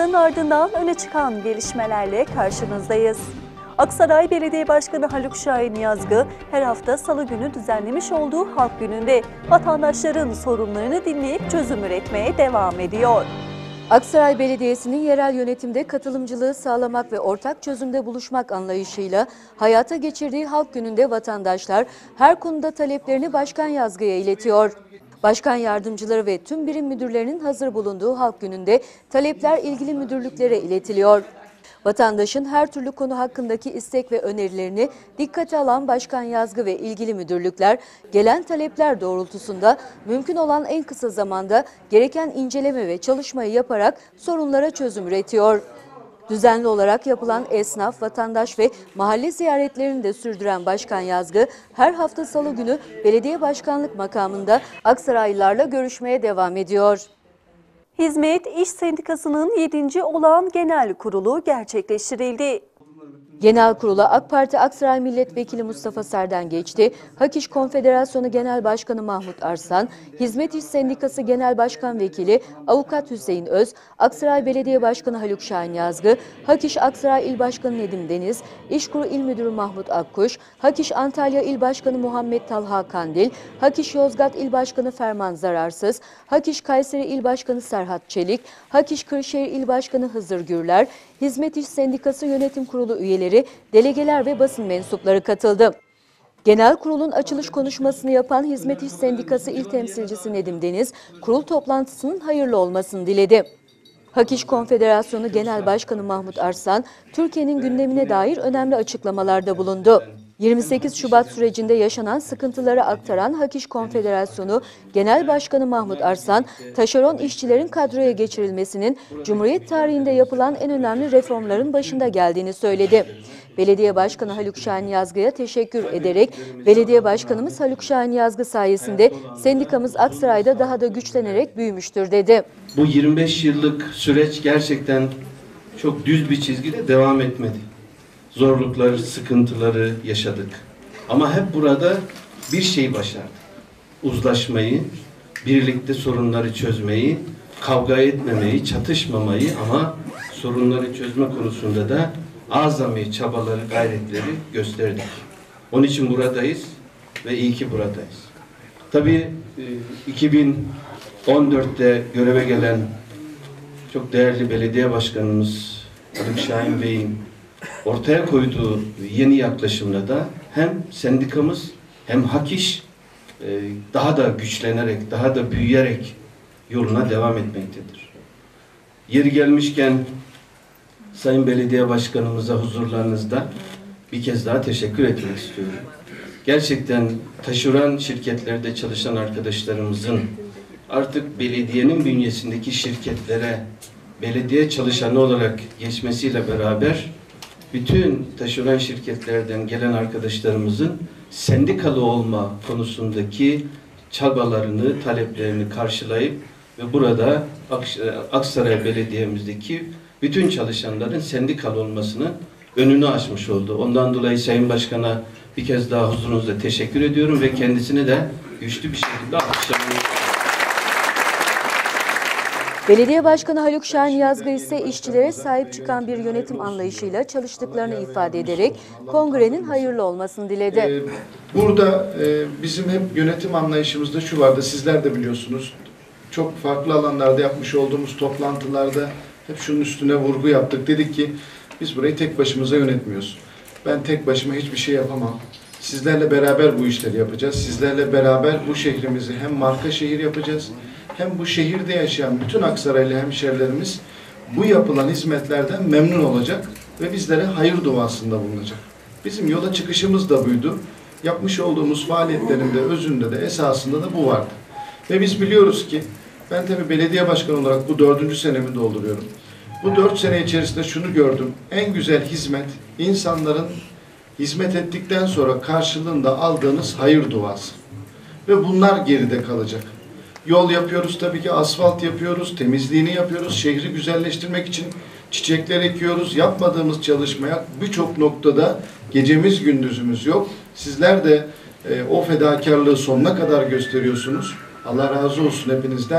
Araların ardından öne çıkan gelişmelerle karşınızdayız. Aksaray Belediye Başkanı Haluk Şahin Yazgı her hafta Salı günü düzenlemiş olduğu Halk Günü'nde vatandaşların sorunlarını dinleyip çözüm üretmeye devam ediyor. Aksaray Belediyesi'nin yerel yönetimde katılımcılığı sağlamak ve ortak çözümde buluşmak anlayışıyla hayata geçirdiği Halk Günü'nde vatandaşlar her konuda taleplerini Başkan Yazgı'ya iletiyor. Başkan yardımcıları ve tüm birim müdürlerinin hazır bulunduğu Halk Günü'nde talepler ilgili müdürlüklere iletiliyor. Vatandaşın her türlü konu hakkındaki istek ve önerilerini dikkate alan Başkan Yazgı ve ilgili müdürlükler gelen talepler doğrultusunda mümkün olan en kısa zamanda gereken inceleme ve çalışmayı yaparak sorunlara çözüm üretiyor. Düzenli olarak yapılan esnaf, vatandaş ve mahalle ziyaretlerini de sürdüren Başkan Yazgı her hafta Salı günü belediye başkanlık makamında Aksaraylılarla görüşmeye devam ediyor. Hizmet İş Sendikası'nın 7. olağan genel kurulu gerçekleştirildi. Genel kurula AK Parti Aksaray Milletvekili Mustafa Serden geçti. Hak İş Konfederasyonu Genel Başkanı Mahmut Arslan, Hizmet İş Sendikası Genel Başkan Vekili Avukat Hüseyin Öz, Aksaray Belediye Başkanı Haluk Şahin Yazgı, Hak İş Aksaray İl Başkanı Nedim Deniz, İşkur İl Müdürü Mahmut Akkuş, Hak İş Antalya İl Başkanı Muhammed Talha Kandil, Hak İş Yozgat İl Başkanı Ferman Zararsız, Hak İş Kayseri İl Başkanı Serhat Çelik, Hak İş Kırşehir İl Başkanı Hızır Gürler, Hizmet İş Sendikası Yönetim Kurulu üyeleri, delegeler ve basın mensupları katıldı. Genel kurulun açılış konuşmasını yapan Hizmet İş Sendikası İl Temsilcisi Nedim Deniz, kurul toplantısının hayırlı olmasını diledi. Hak İş Konfederasyonu Genel Başkanı Mahmut Arslan, Türkiye'nin gündemine dair önemli açıklamalarda bulundu. 28 Şubat sürecinde yaşanan sıkıntıları aktaran Hak İş Konfederasyonu Genel Başkanı Mahmut Arslan, taşeron işçilerin kadroya geçirilmesinin Cumhuriyet tarihinde yapılan en önemli reformların başında geldiğini söyledi. Belediye Başkanı Haluk Şahin Yazgı'ya teşekkür ederek, Belediye Başkanımız Haluk Şahin Yazgı sayesinde sendikamız Aksaray'da daha da güçlenerek büyümüştür dedi. Bu 25 yıllık süreç gerçekten çok düz bir çizgide devam etmedi. Zorlukları, sıkıntıları yaşadık. Ama hep burada bir şey başardık. Uzlaşmayı, birlikte sorunları çözmeyi, kavga etmemeyi, çatışmamayı ama sorunları çözme konusunda da azami çabaları, gayretleri gösterdik. Onun için buradayız ve iyi ki buradayız. Tabii 2014'te göreve gelen çok değerli belediye başkanımız Haluk Şahin Bey'in ortaya koyduğu yeni yaklaşımla da hem sendikamız hem Hak İş daha da güçlenerek, daha da büyüyerek yoluna devam etmektedir. Yeri gelmişken Sayın Belediye Başkanımıza huzurlarınızda bir kez daha teşekkür etmek istiyorum. Gerçekten taşeron şirketlerde çalışan arkadaşlarımızın artık belediyenin bünyesindeki şirketlere belediye çalışanı olarak geçmesiyle beraber bütün taşeron şirketlerden gelen arkadaşlarımızın sendikalı olma konusundaki çabalarını, taleplerini karşılayıp ve burada Aksaray Belediye'mizdeki bütün çalışanların sendikalı olmasının önünü açmış oldu. Ondan dolayı Sayın Başkan'a bir kez daha huzurunuzda teşekkür ediyorum ve kendisini de güçlü bir şekilde alkışlamaya. Belediye Başkanı Haluk Şahin Yazgı ise işçilere sahip çıkan bir yönetim anlayışıyla çalıştıklarını ifade ederek kongrenin hayırlı olmasını diledi. Burada bizim hep yönetim anlayışımızda şu vardı, sizler de biliyorsunuz. Çok farklı alanlarda yapmış olduğumuz toplantılarda hep şunun üstüne vurgu yaptık. Dedik ki biz burayı tek başımıza yönetmiyoruz. Ben tek başıma hiçbir şey yapamam. Sizlerle beraber bu işleri yapacağız. Sizlerle beraber bu şehrimizi hem marka şehir yapacağız, hem bu şehirde yaşayan bütün Aksaraylı hemşerilerimiz bu yapılan hizmetlerden memnun olacak ve bizlere hayır duasında bulunacak. Bizim yola çıkışımız da buydu. Yapmış olduğumuz faaliyetlerin de özünde de esasında da bu vardı. Ve biz biliyoruz ki, ben tabii belediye başkanı olarak bu 4. senemi dolduruyorum. Bu 4 sene içerisinde şunu gördüm. En güzel hizmet, insanların hizmet ettikten sonra karşılığında aldığınız hayır duası. Ve bunlar geride kalacak. Yol yapıyoruz tabii ki, asfalt yapıyoruz, temizliğini yapıyoruz, şehri güzelleştirmek için çiçekler ekiyoruz. Yapmadığımız çalışmaya birçok noktada gecemiz gündüzümüz yok. Sizler de o fedakarlığı sonuna kadar gösteriyorsunuz. Allah razı olsun hepinizden.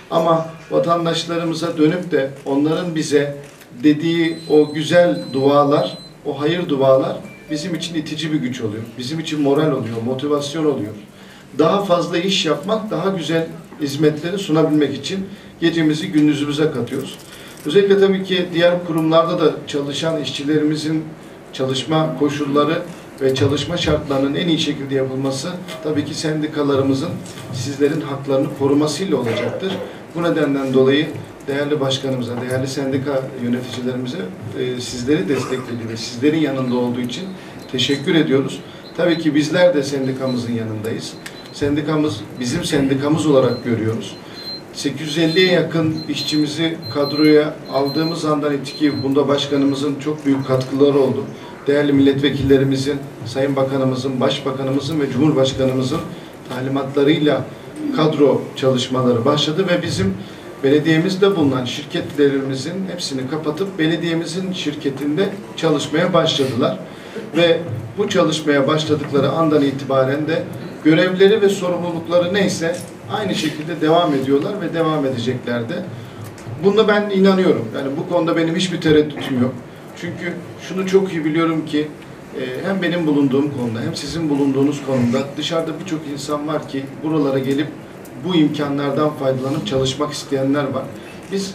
Ama vatandaşlarımıza dönüp de onların bize dediği o güzel dualar, o hayır dualar bizim için itici bir güç oluyor. Bizim için moral oluyor, motivasyon oluyor. Daha fazla iş yapmak, daha güzel hizmetleri sunabilmek için gecemizi gündüzümüze katıyoruz. Özellikle tabii ki diğer kurumlarda da çalışan işçilerimizin çalışma koşulları ve çalışma şartlarının en iyi şekilde yapılması tabii ki sendikalarımızın sizlerin haklarını korumasıyla olacaktır. Bu nedenden dolayı değerli başkanımıza, değerli sendika yöneticilerimize sizleri desteklediği ve sizlerin yanında olduğu için teşekkür ediyoruz. Tabii ki bizler de sendikamızın yanındayız. Sendikamız bizim sendikamız olarak görüyoruz. 850'ye yakın işçimizi kadroya aldığımız andan itibaren bunda başkanımızın çok büyük katkıları oldu. Değerli milletvekillerimizin, Sayın Bakanımızın, Başbakanımızın ve Cumhurbaşkanımızın talimatlarıyla kadro çalışmaları başladı ve bizim belediyemizde bulunan şirketlerimizin hepsini kapatıp belediyemizin şirketinde çalışmaya başladılar. Ve bu çalışmaya başladıkları andan itibaren de görevleri ve sorumlulukları neyse aynı şekilde devam ediyorlar ve devam edecekler de. Buna ben inanıyorum. Yani bu konuda benim hiçbir tereddütüm yok. Çünkü şunu çok iyi biliyorum ki hem benim bulunduğum konuda hem sizin bulunduğunuz konumda dışarıda birçok insan var ki buralara gelip bu imkanlardan faydalanıp çalışmak isteyenler var. Biz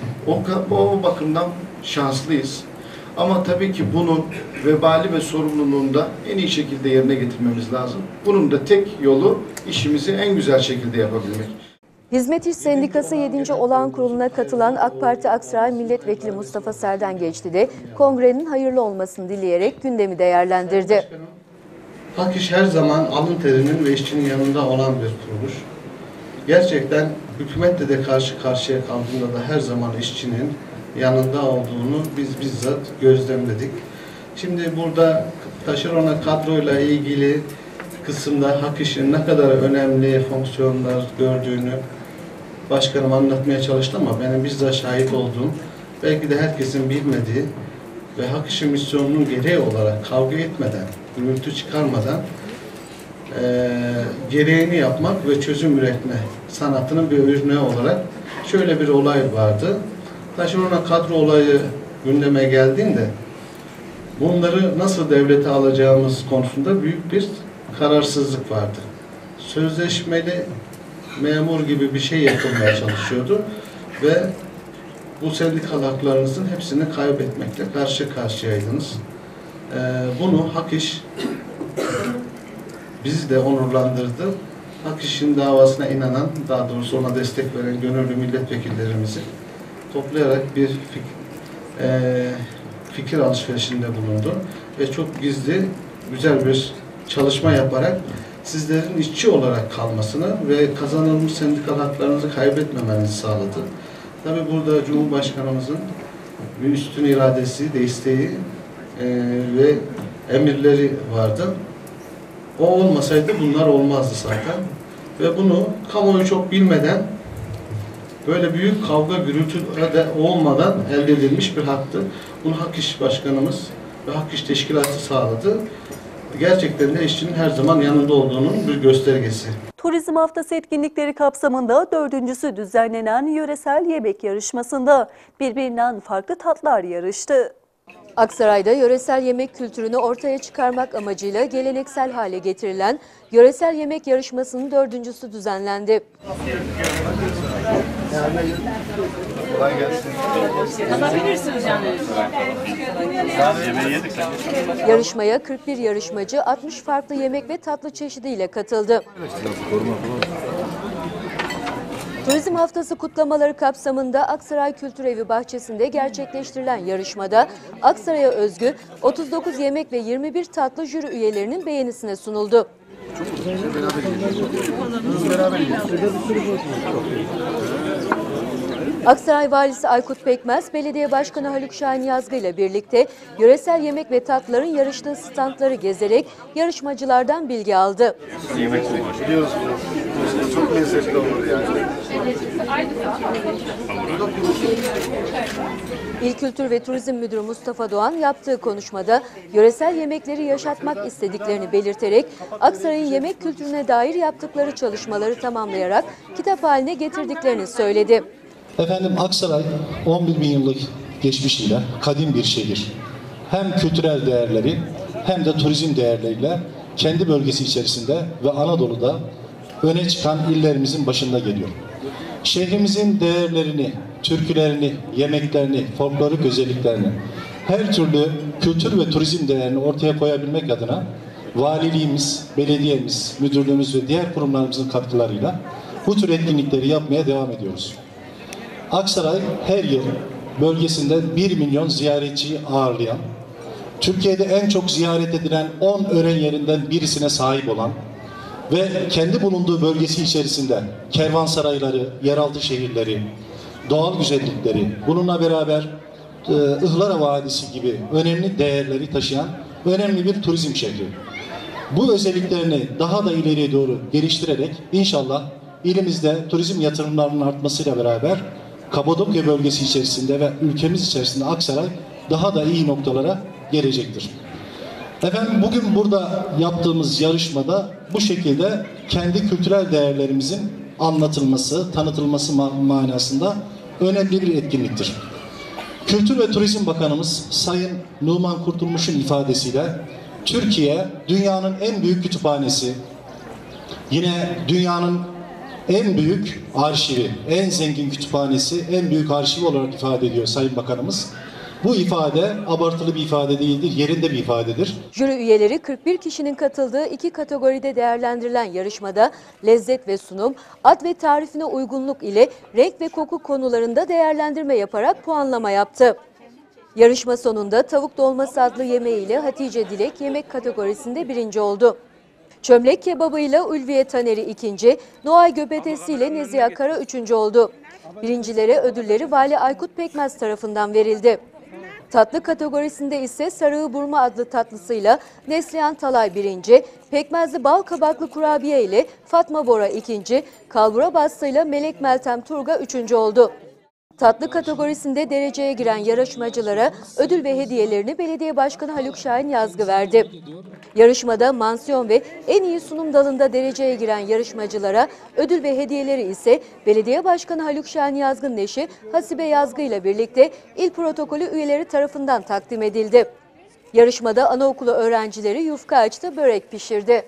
o bakımdan şanslıyız. Ama tabii ki bunun vebali ve sorumluluğunu da en iyi şekilde yerine getirmemiz lazım. Bunun da tek yolu işimizi en güzel şekilde yapabilmek. Hizmet İş Sendikası 7. Olağan Kurulu'na katılan AK Parti Aksaray Milletvekili Mustafa Serden Geçti de kongrenin hayırlı olmasını dileyerek gündemi değerlendirdi. Hak İş her zaman alın terinin ve işçinin yanında olan bir kuruluş. Gerçekten hükümetle de karşı karşıya kaldığında da her zaman işçinin yanında olduğunu biz bizzat gözlemledik. Şimdi burada taşerona kadroyla ilgili kısımda Hak İş'in ne kadar önemli fonksiyonlar gördüğünü başkanım anlatmaya çalıştı ama benim bizzat şahit olduğum, belki de herkesin bilmediği ve Hak İş'in misyonunun gereği olarak kavga etmeden, gürültü çıkarmadan gereğini yapmak ve çözüm üretme sanatının bir örneği olarak şöyle bir olay vardı. Taşerona kadro olayı gündeme geldiğinde bunları nasıl devlete alacağımız konusunda büyük bir kararsızlık vardı. Sözleşmeli memur gibi bir şey yapılmaya çalışıyordu ve bu sendikal haklarınızın hepsini kaybetmekle karşı karşıyaydınız. Bunu Hak İş bizi de onurlandırdı. Hak İş'in davasına inanan, daha doğrusu ona destek veren gönüllü milletvekillerimizi toplayarak bir fikir alışverişinde bulundu ve çok gizli, güzel bir çalışma yaparak sizlerin işçi olarak kalmasını ve kazanılmış sendikal haklarınızı kaybetmemenizi sağladı. Tabii burada Cumhurbaşkanımızın bir üstün iradesi, desteği ve emirleri vardı. O olmasaydı bunlar olmazdı zaten. Ve bunu kamuoyu çok bilmeden, böyle büyük kavga gürültü de olmadan elde edilmiş bir haktı. Bunu Hak İş Başkanımız ve Hak İş Teşkilatı sağladı. Gerçekten de işçinin her zaman yanında olduğunun bir göstergesi. Turizm Haftası etkinlikleri kapsamında 4.'sü düzenlenen yöresel yemek yarışmasında birbirinden farklı tatlar yarıştı. Aksaray'da yöresel yemek kültürünü ortaya çıkarmak amacıyla geleneksel hale getirilen yöresel yemek yarışmasının 4.'sü düzenlendi. Kolay gelsin. Alabilirsiniz yani. Yarışmaya 41 yarışmacı 60 farklı yemek ve tatlı çeşidiyle katıldı. Turizm Haftası kutlamaları kapsamında Aksaray Kültür Evi bahçesinde gerçekleştirilen yarışmada Aksaray'a özgü 39 yemek ve 21 tatlı jüri üyelerinin beğenisine sunuldu. Aksaray Valisi Aykut Pekmez, Belediye Başkanı Haluk Şahin Yazgı ile birlikte yöresel yemek ve tatlıların yarıştığı standları gezerek yarışmacılardan bilgi aldı. Biliyoruz. Çok lezzetli olur yani. İl Kültür ve Turizm Müdürü Mustafa Doğan yaptığı konuşmada yöresel yemekleri yaşatmak istediklerini belirterek Aksaray'ın yemek kültürüne dair yaptıkları çalışmaları tamamlayarak kitap haline getirdiklerini söyledi. Efendim Aksaray 11 bin yıllık geçmişiyle kadim bir şehir. Hem kültürel değerleri hem de turizm değerleriyle kendi bölgesi içerisinde ve Anadolu'da öne çıkan illerimizin başında geliyor. Şehrimizin değerlerini, türkülerini, yemeklerini, folklorik özelliklerini, her türlü kültür ve turizm değerini ortaya koyabilmek adına valiliğimiz, belediyemiz, müdürlüğümüz ve diğer kurumlarımızın katkılarıyla bu tür etkinlikleri yapmaya devam ediyoruz. Aksaray her yıl bölgesinde 1 milyon ziyaretçiyi ağırlayan, Türkiye'de en çok ziyaret edilen 10 öğren yerinden birisine sahip olan ve kendi bulunduğu bölgesi içerisinde kervansarayları, yeraltı şehirleri, doğal güzellikleri, bununla beraber Ihlara Vadisi gibi önemli değerleri taşıyan önemli bir turizm şehri. Bu özelliklerini daha da ileriye doğru geliştirerek inşallah ilimizde turizm yatırımlarının artmasıyla beraber Kapadokya bölgesi içerisinde ve ülkemiz içerisinde Aksaray daha da iyi noktalara gelecektir. Efendim bugün burada yaptığımız yarışmada bu şekilde kendi kültürel değerlerimizin anlatılması, tanıtılması manasında önemli bir etkinliktir. Kültür ve Turizm Bakanımız Sayın Numan Kurtulmuş'un ifadesiyle Türkiye dünyanın en büyük kütüphanesi, yine dünyanın en büyük arşivi, en zengin kütüphanesi, en büyük arşivi olarak ifade ediyor Sayın Bakanımız. Bu ifade abartılı bir ifade değildir, yerinde bir ifadedir. Jüri üyeleri 41 kişinin katıldığı 2 kategoride değerlendirilen yarışmada lezzet ve sunum, ad ve tarifine uygunluk ile renk ve koku konularında değerlendirme yaparak puanlama yaptı. Yarışma sonunda tavuk dolması adlı yemeğiyle Hatice Dilek yemek kategorisinde 1. oldu. Çömlek kebabıyla Ulviye Taner'i 2., Noay Göbetesi ile Nezihe Kara 3. oldu. Birincilere ödülleri Vali Aykut Pekmez tarafından verildi. Tatlı kategorisinde ise Sarığı Burma adlı tatlısıyla Neslihan Talay 1., Pekmezli Bal Kabaklı Kurabiye ile Fatma Bora 2., Kalbura Bastığıyla Melek Meltem Turga 3. oldu. Tatlı kategorisinde dereceye giren yarışmacılara ödül ve hediyelerini Belediye Başkanı Haluk Şahin Yazgı verdi. Yarışmada mansiyon ve en iyi sunum dalında dereceye giren yarışmacılara ödül ve hediyeleri ise Belediye Başkanı Haluk Şahin Yazgı'nın eşi Hasibe Yazgı ile birlikte il protokolü üyeleri tarafından takdim edildi. Yarışmada anaokulu öğrencileri yufka açtı, börek pişirdi.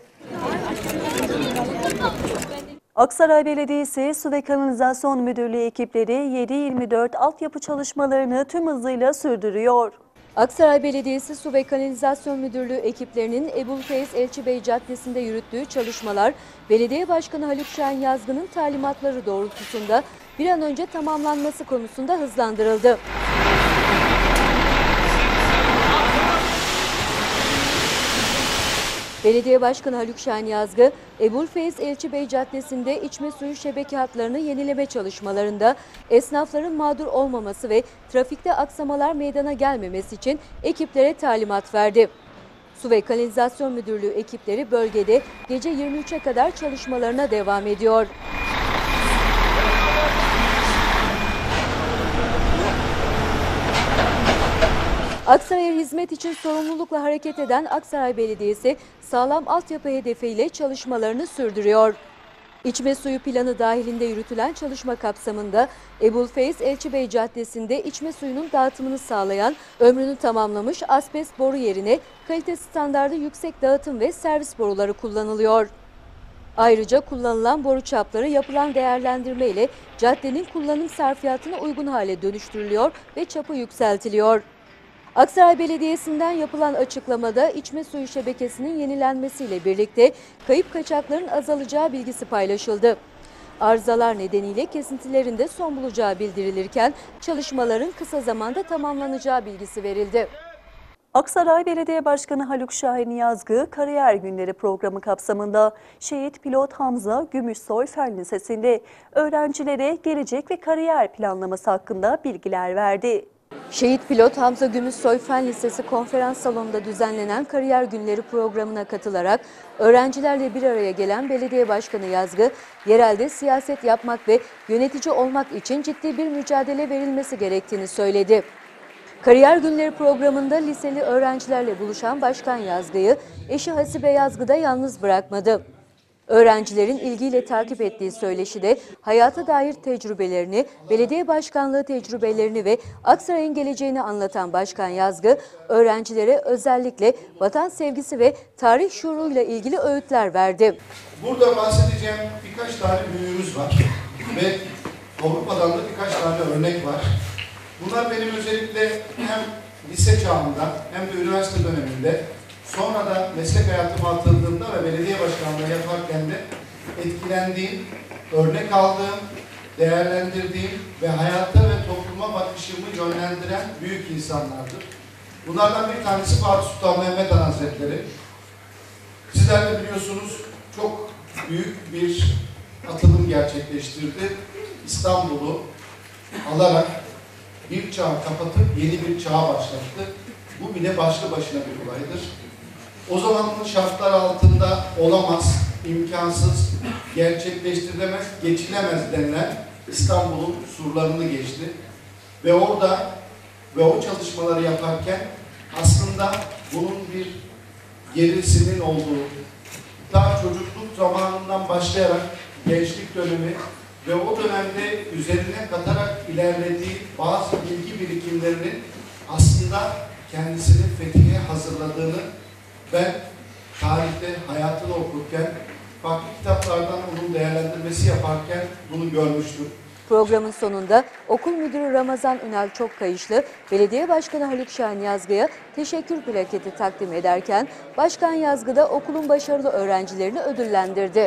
Aksaray Belediyesi Su ve Kanalizasyon Müdürlüğü ekipleri 7/24 altyapı çalışmalarını tüm hızıyla sürdürüyor. Aksaray Belediyesi Su ve Kanalizasyon Müdürlüğü ekiplerinin Ebu'l-Feyz Elçibey Caddesi'nde yürüttüğü çalışmalar Belediye Başkanı Haluk Şahin Yazgı'nın talimatları doğrultusunda bir an önce tamamlanması konusunda hızlandırıldı. Belediye Başkanı Haluk Şahin Yazgı, Ebu'l-Feyz Elçibey Caddesi'nde içme suyu şebeke hatlarını yenileme çalışmalarında esnafların mağdur olmaması ve trafikte aksamalar meydana gelmemesi için ekiplere talimat verdi. Su ve Kanalizasyon Müdürlüğü ekipleri bölgede gece 23'e kadar çalışmalarına devam ediyor. Aksaray'a hizmet için sorumlulukla hareket eden Aksaray Belediyesi sağlam altyapı hedefiyle çalışmalarını sürdürüyor. İçme suyu planı dahilinde yürütülen çalışma kapsamında Ebu'l-Feyz Elçibey Caddesi'nde içme suyunun dağıtımını sağlayan ömrünü tamamlamış asbest boru yerine kalite standardı yüksek dağıtım ve servis boruları kullanılıyor. Ayrıca kullanılan boru çapları yapılan değerlendirme ile caddenin kullanım sarfiyatına uygun hale dönüştürülüyor ve çapı yükseltiliyor. Aksaray Belediyesi'nden yapılan açıklamada içme suyu şebekesinin yenilenmesiyle birlikte kayıp kaçakların azalacağı bilgisi paylaşıldı. Arızalar nedeniyle kesintilerin de son bulacağı bildirilirken çalışmaların kısa zamanda tamamlanacağı bilgisi verildi. Aksaray Belediye Başkanı Haluk Şahin Yazgı, Kariyer Günleri programı kapsamında Şehit Pilot Hamza Gümüşsoy Fen Lisesi'nde öğrencilere gelecek ve kariyer planlaması hakkında bilgiler verdi. Şehit Pilot Hamza Gümüşsoy Fen Lisesi konferans salonunda düzenlenen Kariyer Günleri programına katılarak öğrencilerle bir araya gelen Belediye Başkanı Yazgı, yerelde siyaset yapmak ve yönetici olmak için ciddi bir mücadele verilmesi gerektiğini söyledi. Kariyer Günleri programında liseli öğrencilerle buluşan Başkan Yazgı'yı eşi Hasibe Yazgı da yalnız bırakmadı. Öğrencilerin ilgiyle takip ettiği söyleşide hayata dair tecrübelerini, belediye başkanlığı tecrübelerini ve Aksaray'ın geleceğini anlatan Başkan Yazgı, öğrencilere özellikle vatan sevgisi ve tarih şuuruyla ilgili öğütler verdi. Burada bahsedeceğim birkaç tane büyüğümüz var ve Avrupa'dan da birkaç tane örnek var. Bunlar benim özellikle hem lise çağında hem de üniversite döneminde, sonra da meslek hayatıma atıldığımda ve belediye başkanlığı yaparken de etkilendiğim, örnek aldığım, değerlendirdiğim ve hayata ve topluma bakışımı yönlendiren büyük insanlardır. Bunlardan bir tanesi Fatih Sultan Mehmet Han Hazretleri. Sizler de biliyorsunuz çok büyük bir atılım gerçekleştirdi. İstanbul'u alarak bir çağ kapatıp yeni bir çağ başlattı. Bu bile başlı başına bir olaydır. O zamanın şartlar altında olamaz, imkansız, gerçekleştirilemez, geçilemez denilen İstanbul'un surlarını geçti. Ve orada ve o çalışmaları yaparken aslında bunun bir gerisinin olduğu, daha çocukluk zamanından başlayarak gençlik dönemi ve o dönemde üzerine katarak ilerlediği bazı bilgi birikimlerinin aslında kendisini fethiye hazırladığını ben tarihte hayatını okurken, farklı kitaplardan onun değerlendirmesi yaparken bunu görmüştüm. Programın sonunda okul müdürü Ramazan Ünal Çokkayışlı, belediye başkanı Haluk Şahin Yazgı'ya teşekkür plaketi takdim ederken, Başkan Yazgı da okulun başarılı öğrencilerini ödüllendirdi.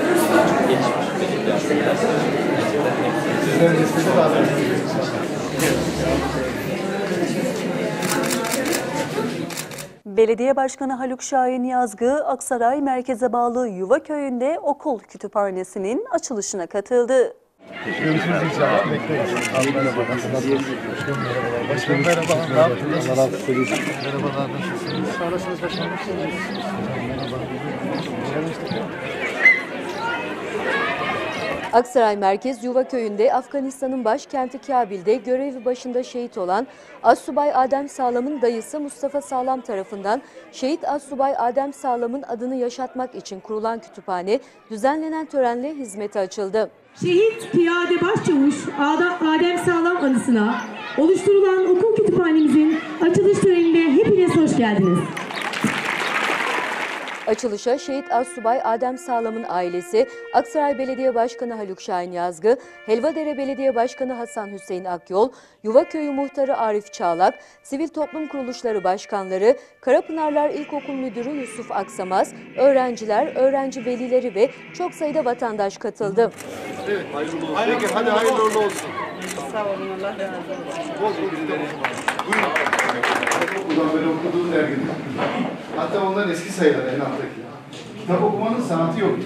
Belediye Başkanı Haluk Şahin Yazgı, Aksaray merkeze bağlı Yuvaköy'ünde okul kütüphanesinin açılışına katıldı. Görüşürüz inşallah. Bekleriz. Merhaba. Nasılsınız? Başkanım merhaba. Ne yaptınız? Merhabalar. Nasılsınız? Sağ başkanım. Merhaba. Aksaray Merkez Yuvaköy'ünde Afganistan'ın başkenti Kabil'de görevi başında şehit olan Astsubay Adem Sağlam'ın dayısı Mustafa Sağlam tarafından şehit Astsubay Adem Sağlam'ın adını yaşatmak için kurulan kütüphane düzenlenen törenle hizmete açıldı. Şehit Piyade Başçavuş Adem Sağlam anısına oluşturulan okul kütüphanemizin açılış törenine hepiniz hoş geldiniz. Açılışa şehit Astsubay Adem Sağlam'ın ailesi, Aksaray Belediye Başkanı Haluk Şahin Yazgı, Helvadere Belediye Başkanı Hasan Hüseyin Akyol, Yuvaköy'ü Muhtarı Arif Çağlak, Sivil Toplum Kuruluşları Başkanları, Karapınarlar İlkokul Müdürü Yusuf Aksamaz, öğrenciler, öğrenci velileri ve çok sayıda vatandaş katıldı. Evet, hayırlı olsun. Peki, hadi hayırlı olsun. Sağ olun, Allah razı olsun. Buyurun. Buradan böyle okuduğun dergide. Hatta onlar eski sayılar en alttaki. Kitap okumanın sanatı yoktu.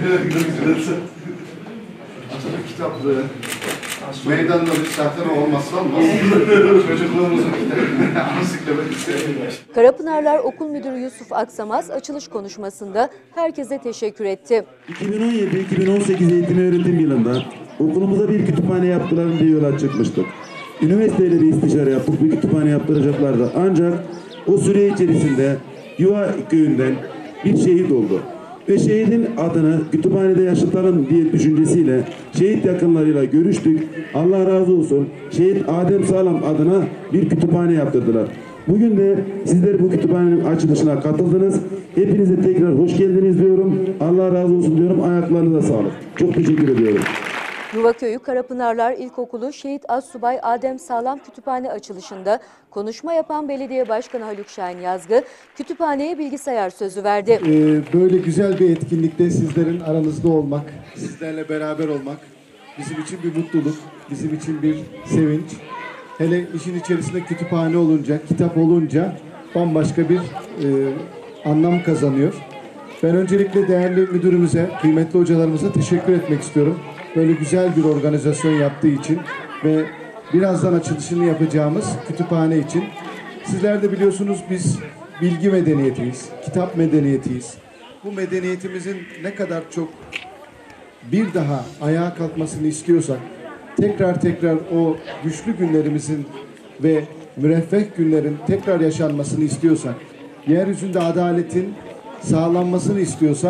Kitapları, meydanda bir zaten olmazsa olmaz. Çocukluğumuzun ansiklopedisi. Karapınarlar Okul Müdürü Yusuf Aksamaz açılış konuşmasında herkese teşekkür etti. 2017-2018 eğitim öğretim yılında okulumuza bir kütüphane yaptılar diye yola çıkmıştık. Üniversiteyle de istişare yaptık, bir kütüphane yaptıracaklardı. Ancak o süre içerisinde Yuvaköy'ünden bir şehit oldu. Ve şehidin adını kütüphanede yaşatalım diye düşüncesiyle şehit yakınlarıyla görüştük. Allah razı olsun. Şehit Adem Sağlam adına bir kütüphane yaptırdılar. Bugün de sizler bu kütüphanenin açılışına katıldınız. Hepinize tekrar hoş geldiniz diyorum. Allah razı olsun diyorum. Ayaklarınıza sağlık. Çok teşekkür ediyorum. Yuvaköy'ü Karapınarlar İlkokulu Şehit Astsubay Adem Sağlam Kütüphane açılışında konuşma yapan Belediye Başkanı Haluk Şahin Yazgı, kütüphaneye bilgisayar sözü verdi. Böyle güzel bir etkinlikte sizlerin aranızda olmak, sizlerle beraber olmak bizim için bir mutluluk, bizim için bir sevinç. Hele işin içerisinde kütüphane olunca, kitap olunca bambaşka bir anlam kazanıyor. Ben öncelikle değerli müdürümüze, kıymetli hocalarımıza teşekkür etmek istiyorum. Böyle güzel bir organizasyon yaptığı için ve birazdan açılışını yapacağımız kütüphane için. Sizler de biliyorsunuz biz bilgi medeniyetiyiz, kitap medeniyetiyiz. Bu medeniyetimizin ne kadar çok bir daha ayağa kalkmasını istiyorsak, tekrar o güçlü günlerimizin ve müreffeh günlerin tekrar yaşanmasını istiyorsak, yeryüzünde adaletin sağlanmasını istiyorsak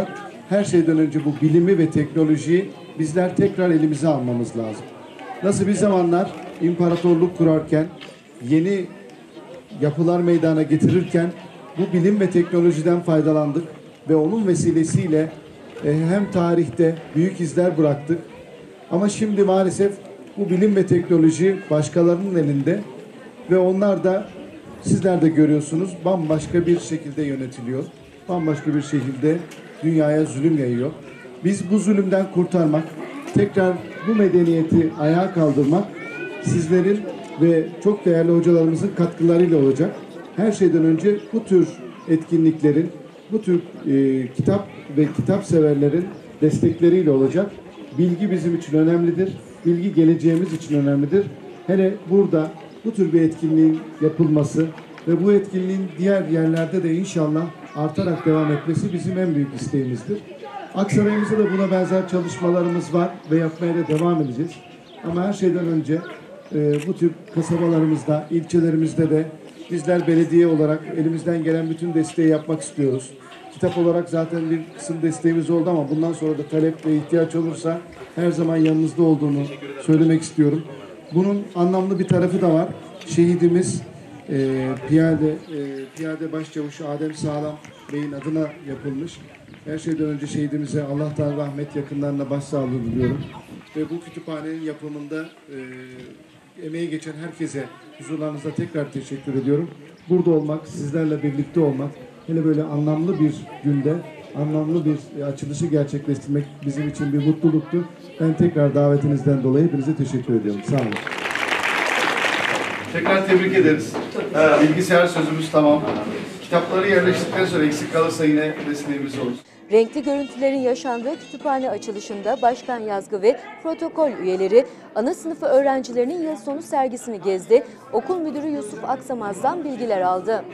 her şeyden önce bu bilimi ve teknolojiyi bizler tekrar elimize almamız lazım. Nasıl bir zamanlar imparatorluk kurarken, yeni yapılar meydana getirirken bu bilim ve teknolojiden faydalandık ve onun vesilesiyle hem tarihte büyük izler bıraktık. Ama şimdi maalesef bu bilim ve teknoloji başkalarının elinde ve onlar da sizler de görüyorsunuz bambaşka bir şekilde yönetiliyor. Bambaşka bir şekilde dünyaya zulüm yayıyor. Biz bu zulümden kurtarmak, tekrar bu medeniyeti ayağa kaldırmak sizlerin ve çok değerli hocalarımızın katkılarıyla olacak. Her şeyden önce bu tür etkinliklerin, bu tür kitap ve kitap severlerin destekleriyle olacak. Bilgi bizim için önemlidir. Bilgi geleceğimiz için önemlidir. Hele burada bu tür bir etkinliğin yapılması ve bu etkinliğin diğer yerlerde de inşallah artarak devam etmesi bizim en büyük isteğimizdir. Aksaray'ımızda da buna benzer çalışmalarımız var ve yapmaya da devam edeceğiz. Ama her şeyden önce bu tür kasabalarımızda, ilçelerimizde de bizler belediye olarak elimizden gelen bütün desteği yapmak istiyoruz. Kitap olarak zaten bir kısım desteğimiz oldu ama bundan sonra da talep ve ihtiyaç olursa her zaman yanınızda olduğunu söylemek istiyorum. Bunun anlamlı bir tarafı da var. Şehidimiz Piyade Başçavuş Adem Sağlam Bey'in adına yapılmış. Her şeyden önce şehidimize Allah'tan rahmet, yakınlarına başsağlığı diliyorum. Ve bu kütüphanenin yapımında emeği geçen herkese huzurlarınızda tekrar teşekkür ediyorum. Burada olmak, sizlerle birlikte olmak, hele böyle anlamlı bir günde, anlamlı bir açılışı gerçekleştirmek bizim için bir mutluluktu. Ben tekrar davetinizden dolayı hepinize teşekkür ediyorum. Sağ olun. Tekrar tebrik ederiz. Bilgisayar sözümüz tamam. Kitapları yerleştirdikten sonra eksik kalırsa yine desteğimiz olur. Renkli görüntülerin yaşandığı kütüphane açılışında Başkan Yazgı ve protokol üyeleri ana sınıfı öğrencilerinin yıl sonu sergisini gezdi. Okul Müdürü Yusuf Aksamaz'dan bilgiler aldı.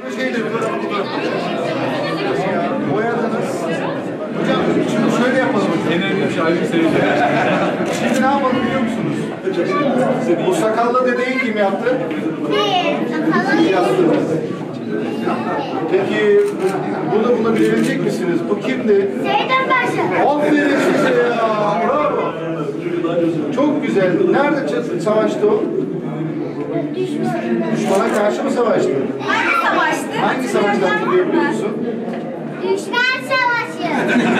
Boyadınız. Hocam şimdi şöyle yapalım. En önemli şey ayrı seveceğim. Şimdi ne yapalım biliyor musunuz? Bu sakallı dedeyi kim yaptı? Siz yaptınız. Peki bunu bilebilecek misiniz? Bu kimdi? Seyden Paşa. Aferin size ya. Bravo. Çok güzel. Nerede savaştı o? Düşmana karşı mı savaştı? Hangi savaştı? Hangi savaşta hatırlayabiliyor musun? Düşman Savaşı.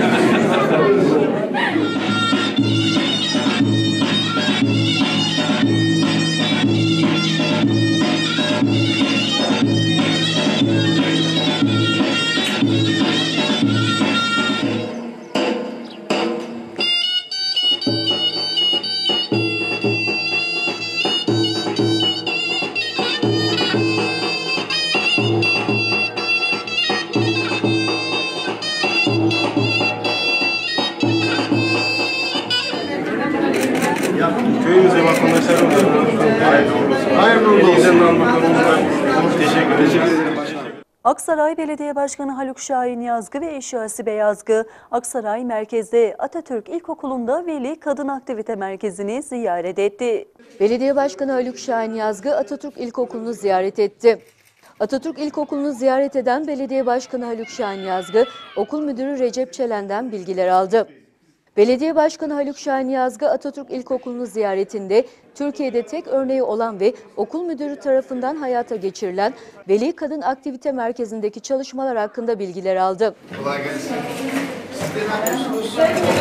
Köyümüze vatandaşlarımıza hayırlı olsun. Teşekkür ederim. Aksaray Belediye Başkanı Haluk Şahin Yazgı ve eşi Asibe Yazgı, Aksaray merkezde Atatürk İlkokulu'nda Veli Kadın Aktivite Merkezi'ni ziyaret etti. Belediye Başkanı Haluk Şahin Yazgı Atatürk İlkokulu'nu ziyaret etti. Atatürk İlkokulu'nu ziyaret eden Belediye Başkanı Haluk Şahin Yazgı, Okul Müdürü Recep Çelen'den bilgiler aldı. Belediye Başkanı Haluk Şahin Yazgı Atatürk İlkokulu'nu ziyaretinde Türkiye'de tek örneği olan ve okul müdürü tarafından hayata geçirilen Veli Kadın Aktivite Merkezi'ndeki çalışmalar hakkında bilgiler aldı. Kolay gelsin. Siz de ne yapıyorsunuz?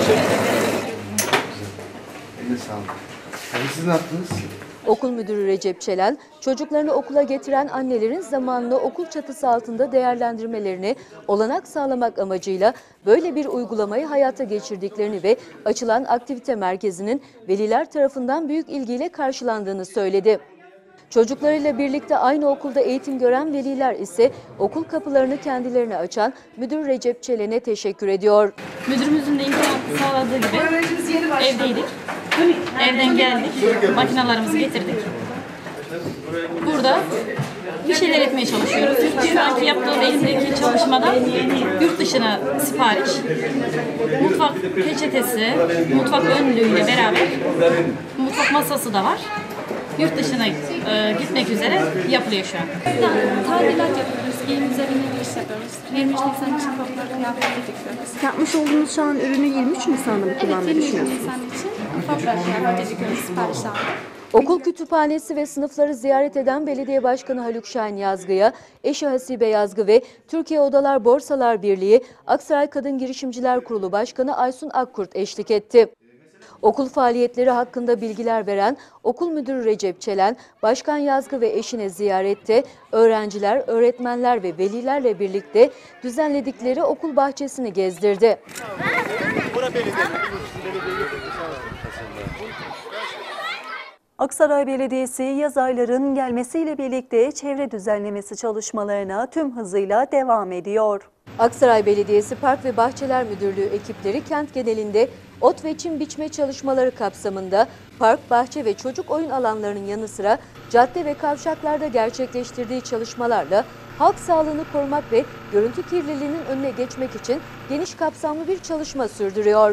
Eline sağlık. Siz ne yaptınız? Okul Müdürü Recep Çelen, çocuklarını okula getiren annelerin zamanını okul çatısı altında değerlendirmelerini olanak sağlamak amacıyla böyle bir uygulamayı hayata geçirdiklerini ve açılan aktivite merkezinin veliler tarafından büyük ilgiyle karşılandığını söyledi. Çocuklarıyla birlikte aynı okulda eğitim gören veliler ise okul kapılarını kendilerine açan Müdür Recep Çelen'e teşekkür ediyor. Müdürümüzün de imkan sağladığı gibi evdeydik. Evden geldik, makinalarımızı getirdik. Burada bir şeyler etmeye çalışıyoruz. Şu anki yaptığım elimdeki çalışmada yurt dışına sipariş, mutfak peçetesi, mutfak önlüğüyle beraber mutfak masası da var. Yurt dışına gitmek üzere yapılıyor şu an. Tadilat yapıyoruz, giyim üzerine giriş yapıyoruz. 23 Nisan için toplar kıyafet dikiyoruz. Yapmış olduğunuz şu an ürünü 23 Nisan'da mı kullanmayı Evet, 23 düşünüyorsunuz? Nisan için toplar kıyafet dikiyoruz, sipariş aldık. Okul kütüphanesi ve sınıfları ziyaret eden Belediye Başkanı Haluk Şahin Yazgı'ya eşi Hasibe Yazgı ve Türkiye Odalar Borsalar Birliği Aksaray Kadın Girişimciler Kurulu Başkanı Aysun Akkurt eşlik etti. Okul faaliyetleri hakkında bilgiler veren Okul Müdürü Recep Çelen, Başkan Yazgı ve eşine ziyarette öğrenciler, öğretmenler ve velilerle birlikte düzenledikleri okul bahçesini gezdirdi. Aksaray Belediyesi yaz aylarının gelmesiyle birlikte çevre düzenlemesi çalışmalarına tüm hızıyla devam ediyor. Aksaray Belediyesi Park ve Bahçeler Müdürlüğü ekipleri kent genelinde ot ve çim biçme çalışmaları kapsamında park, bahçe ve çocuk oyun alanlarının yanı sıra cadde ve kavşaklarda gerçekleştirdiği çalışmalarla halk sağlığını korumak ve görüntü kirliliğinin önüne geçmek için geniş kapsamlı bir çalışma sürdürüyor.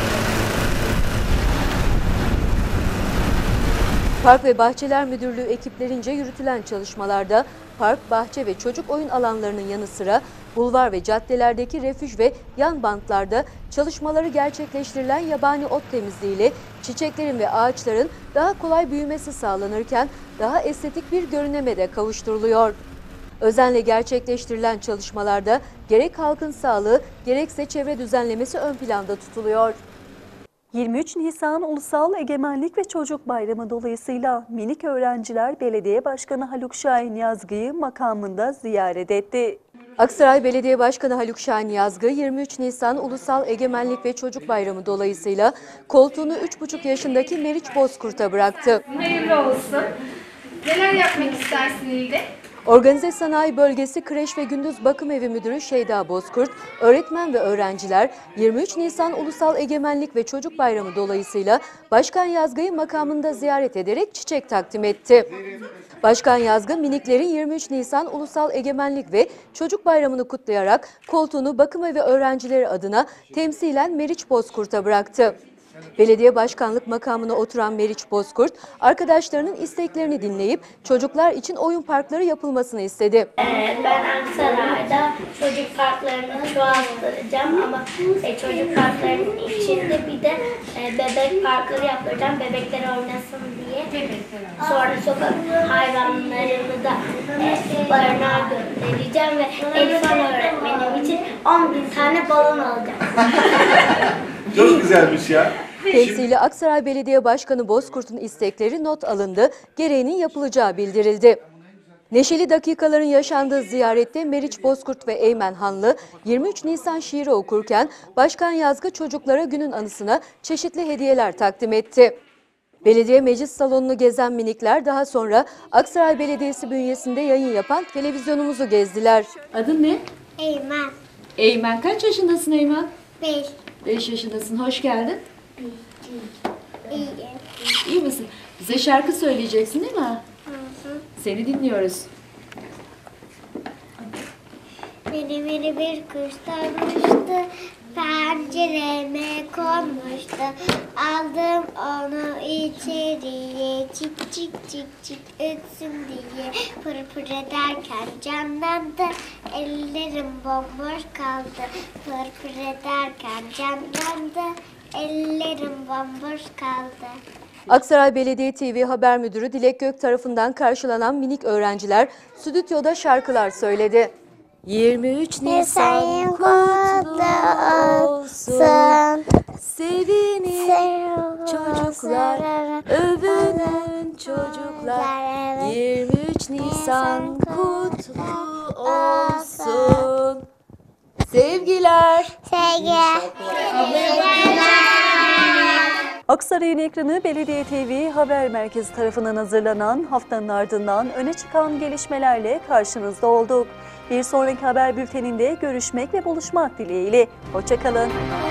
Park ve Bahçeler Müdürlüğü ekiplerince yürütülen çalışmalarda park, bahçe ve çocuk oyun alanlarının yanı sıra bulvar ve caddelerdeki refüj ve yan bantlarda çalışmaları gerçekleştirilen yabani ot temizliğiyle çiçeklerin ve ağaçların daha kolay büyümesi sağlanırken daha estetik bir görüneme de kavuşturuluyor. Özenle gerçekleştirilen çalışmalarda gerek halkın sağlığı gerekse çevre düzenlemesi ön planda tutuluyor. 23 Nisan Ulusal Egemenlik ve Çocuk Bayramı dolayısıyla minik öğrenciler Belediye Başkanı Haluk Şahin Yazgı'yı makamında ziyaret etti. Aksaray Belediye Başkanı Haluk Şahin Yazgı 23 Nisan Ulusal Egemenlik ve Çocuk Bayramı dolayısıyla koltuğunu 3,5 yaşındaki Meriç Bozkurt'a bıraktı. Hayırlı olsun. Neler yapmak istersin İlde? Organize Sanayi Bölgesi Kreş ve Gündüz Bakım Evi Müdürü Şeyda Bozkurt, öğretmen ve öğrenciler 23 Nisan Ulusal Egemenlik ve Çocuk Bayramı dolayısıyla Başkan Yazgı'yı makamında ziyaret ederek çiçek takdim etti. Başkan Yazgı, miniklerin 23 Nisan Ulusal Egemenlik ve Çocuk Bayramı'nı kutlayarak koltuğunu bakım evi öğrencileri adına temsilen Meriç Bozkurt'a bıraktı. Belediye başkanlık makamına oturan Meriç Bozkurt, arkadaşlarının isteklerini dinleyip çocuklar için oyun parkları yapılmasını istedi. Ben Aksaray'da çocuk parklarını çoğaltacağım ama çocuk parklarının içinde bir de bebek parkları yaptıracağım, bebekler oynasın diye. Sonra sokak hayvanlarını da barınağa göndereceğim ve Elifan öğretmenim için 10.000 tane balon alacağım. Çok güzelmiş ya. Temsili Aksaray Belediye Başkanı Bozkurt'un istekleri not alındı, gereğinin yapılacağı bildirildi. Neşeli dakikaların yaşandığı ziyarette Meriç Bozkurt ve Eymen Hanlı 23 Nisan şiiri okurken Başkan Yazgı çocuklara günün anısına çeşitli hediyeler takdim etti. Belediye meclis salonunu gezen minikler daha sonra Aksaray Belediyesi bünyesinde yayın yapan televizyonumuzu gezdiler. Adın ne? Eymen. Eymen. Kaç yaşındasın Eymen? 5. 5 yaşındasın. Hoş geldin. İyi. İyi misin? Bize şarkı söyleyeceksin değil mi? Hı. Seni dinliyoruz. Biri bir kuş sarmıştı, pencereme konmuştu. Aldım onu içeriye, çık çık çık çık ötsün diye. Pır pır ederken canlandı, ellerim bomboş kaldı. Pır pır ederken canlandı, ellerim bomboş kaldı. Aksaray Belediye TV Haber Müdürü Dilek Gök tarafından karşılanan minik öğrenciler stüdyoda şarkılar söyledi. 23 Nisan kutlu olsun, sevinin çocuklar, övünün çocuklar. 23 Nisan kutlu olsun. Sevgiler. Aksaray'ın ekranı Belediye TV Haber Merkezi tarafından hazırlanan haftanın ardından öne çıkan gelişmelerle karşınızda olduk. Bir sonraki haber bülteninde görüşmek ve buluşmak dileğiyle. Hoşça kalın.